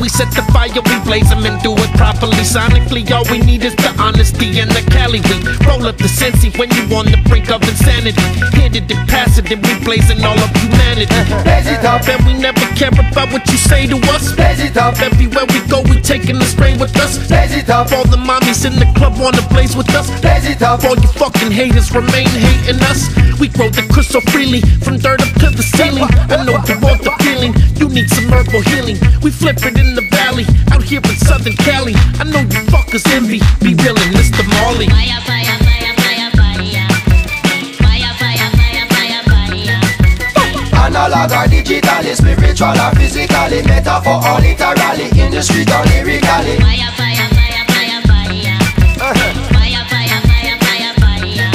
we set the fire, we blaze them and do it properly. Sonically, all we need is the honesty and the Cali. We roll up the Sensi when you on the brink of insanity. Hit it and pass it, and we blazing all of humanity. Blaze it up, and we never care about what you say to us. Blaze it up, everywhere we go, we taking the strain with us. Blaze it up, all the mommies in the club wanna blaze with us. Blaze it up, all you fucking haters remain hating us. We grow the crystal freely, from dirt up to the ceiling. I know you want the feeling, you need some herbal healing. We flip it in the valley, out here in Southern Cali. I know you fuckers envy, be real and Mr. Marley. Fire, fire, fire, fire, fire. Fire, fire, fire, fire, fire. Analog or digital, spiritual or physically, metaphor or literally, in the street or lyrically. Fire, fire, fire, fire, fire. Fire, fire, fire, fire, fire.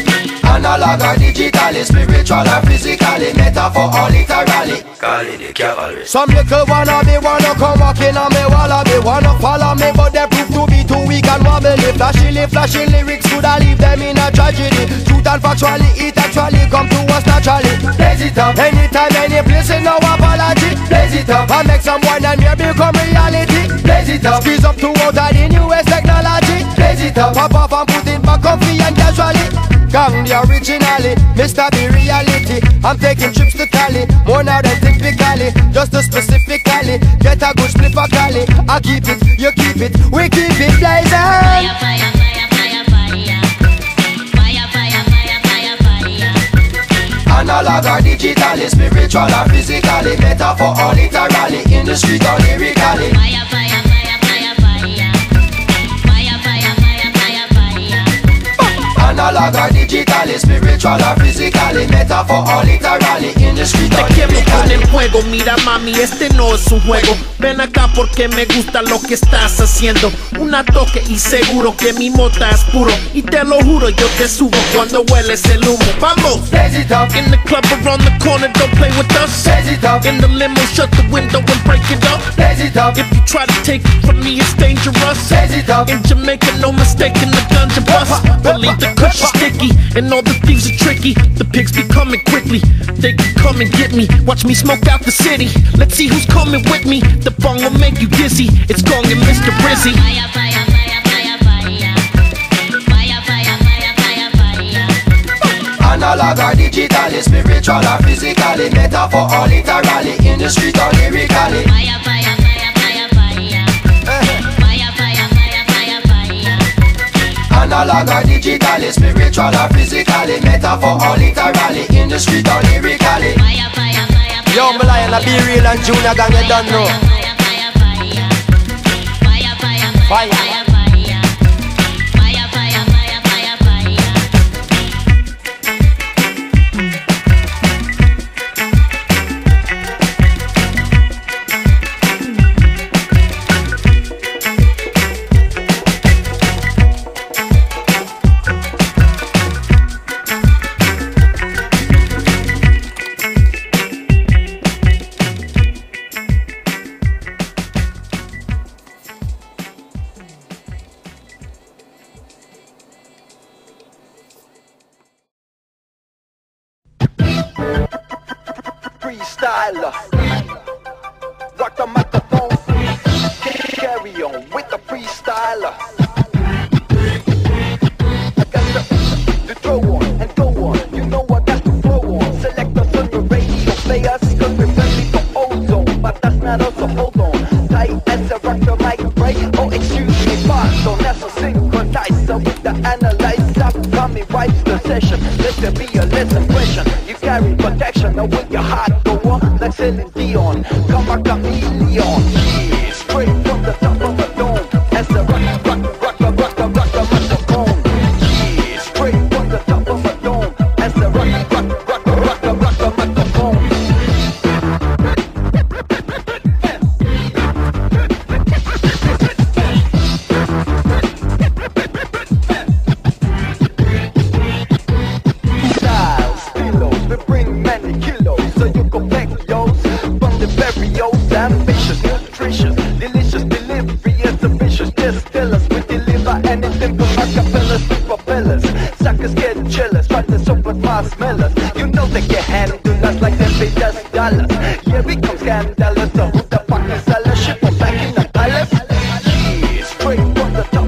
Analog or digital, spiritual or physically, metaphor or literally. Call it the cavalry. Some little wanna come walking on me, wanna follow me, but they prove to be too weak and wobbly. Flashy lyrics could I leave them in a tragedy. Truth and factually, it actually come to us naturally. Blaze it up, anytime, any place, no apology. Blaze it up, and make some wine and beer become reality. Blaze it up, squeeze up to water the newest technology. Blaze it up, pop off and put it back comfy and casually. Gang the originally, Mr. B reality. I'm taking trips to Cali, more now than typically. Just to specifically get a good split for Cali. I keep it, you keep it, we keep it blazing. Fire, fire, fire, fire, fire. Fire, fire, fire, fire, fire. Analog or digital, spiritual or physically, metaphor or literally, in the street or lyrically. Fire, fire, fire, fire, fire. Fire, fire, fire, fire, fire. Analog or digital, spiritual or physically, metaphor or literally, in the street or Te quiero con el lyrically. juego, mira mami, este no es un juego. Ven acá porque me gusta lo que estás haciendo. Una toque y seguro que mi mota es puro. Y te lo juro, yo te subo cuando hueles el humo. Vamos! Blaze it up, In the club around the corner, don't play with us. blaze it up, In the limo, shut the window and break it up. blaze it up, If you try to take it from me, it's dangerous. blaze it up. In Jamaica, no mistake in the ganja bust. Believe the kush is sticky, and all the thieves are tricky. The pigs be coming quickly, they can come and get me. Watch me smoke out the city, let's see who's coming with me. The bong will make you dizzy, it's Gong and Mr. Rizzy. Fire, fire, fire, fire, fire. Fire, fire, fire, fire, fire. Analog or digital, spiritual or physically, metaphor or literally, in the street or lyrically. Fire, fire, fire, fire, fire. Fire, fire, fire, fire, fire. Analog or digital, spiritual or physically, metaphor or literally, in the street or lyrically. Fire, fire, fire, fire. Yo, me lion a Be Real and Junior Gang, you don't know. Fire, fire, fire. Fire, fire, fire, fire, fire. Fire, fire, fire, fire, fire. Freestyler, rock the microphone, carry on with the freestyler. I got to throw on and go on, you know I got to flow on. Select us on the radio, play us cause we're friendly for ozone. But that's not us, so hold on. Tight as a rock the mic break, oh excuse me, fast on. That's a synchronizer with the analyzer. Coming right to the session, let there be a lesson question. You carry protection, now with your heart go on like Celine Dion. Come a chameleon, yeah, straight from the top of the dome. As the rock the microphone, yeah, straight from the top of the dome. As the rock the microphone. Styles, kilos, we bring many kilos, so you can pack yours from the barrios. Ambitious, nutritious, delicious delivery is ambitious. Just tell us we deliver anything from acapellas to propellers. Suckers get jealous, try to soap with my smellers. You know they can handle us like them pay us dollars. Yeah, we come scandalous, so who the fuck is selling shit from back the top